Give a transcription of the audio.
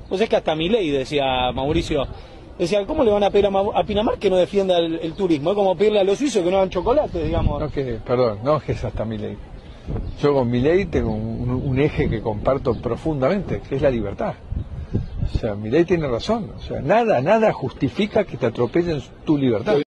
Pues es que hasta Milei, decía Mauricio, decía, ¿cómo le van a pedir a Pinamar que no defienda el turismo? Es como pedirle a los suizos que no hagan chocolate, digamos. No, perdón, no es que es hasta Milei. Yo con Milei tengo un eje que comparto profundamente, que es la libertad. O sea, Milei tiene razón. O sea, nada justifica que te atropellen tu libertad.